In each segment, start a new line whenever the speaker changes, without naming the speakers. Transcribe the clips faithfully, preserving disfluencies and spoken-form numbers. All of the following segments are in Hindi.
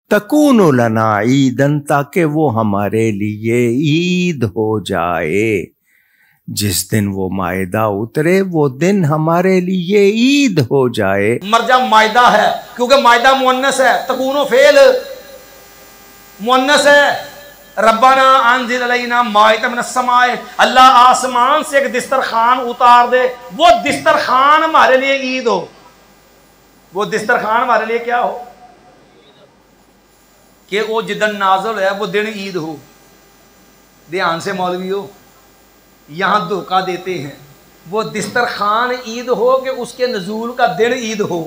तकून लना ईदन, ताकि वो हमारे लिए ईद हो जाए। जिस दिन वो मायदा उतरे वो दिन हमारे लिए ईद हो जाए।
मर्जा मायदा है क्योंकि मायदा मुअन्नस है, तकूनो फेल मुअन्नस है। रब्बाना अंजिल अलैना माइतम मिनस समाए, अल्लाह आसमान से एक दिस्तरखान उतार दे, वो दिस्तरखान हमारे लिए ईद हो। वो दिस्तरखान हमारे लिए क्या हो कि वो जिदन नाज़िल है वो दिन ईद हो। ध्यान से मौलवी हो, यहां धोखा देते हैं। वो दिस्तरखान ईद हो कि उसके नजूल का दिन ईद हो।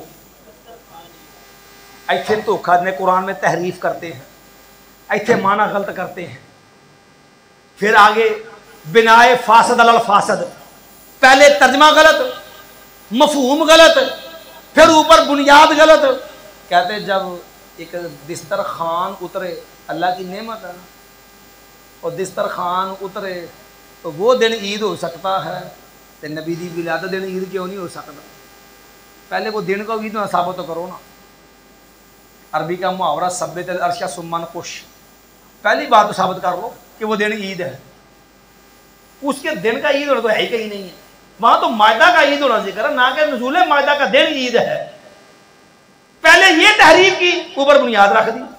ऐसे धोखा ने कुरान में तहरीफ करते हैं, ऐसे माना गलत करते हैं। फिर आगे बिनाए फासद अल फासद, पहले तर्जमा गलत, मफहूम गलत, फिर ऊपर बुनियाद गलत। कहते जब एक दिस्तर खान उतरे, अल्लाह की नेमत है, और दिस्तर खान उतरे तो वो दिन ईद हो सकता है, तो नबी दी विलादत दिन ईद क्यों नहीं हो सकता? पहले वो दिन को ईद साबित तो करो ना। अरबी का मुहावरा सब्बे तेल अर्शा सुम्मान कुश, पहली बात तो साबित कर लो कि वो दिन ईद है। उसके दिन का ईद होना तो है ही कहीं नहीं है। वहां तो मायदा का ईद होना जिक्र है, ना कि नज़ूल मायदा का दिन ईद है। पहले ये तहरीफ की, ऊपर बुनियाद रख दी।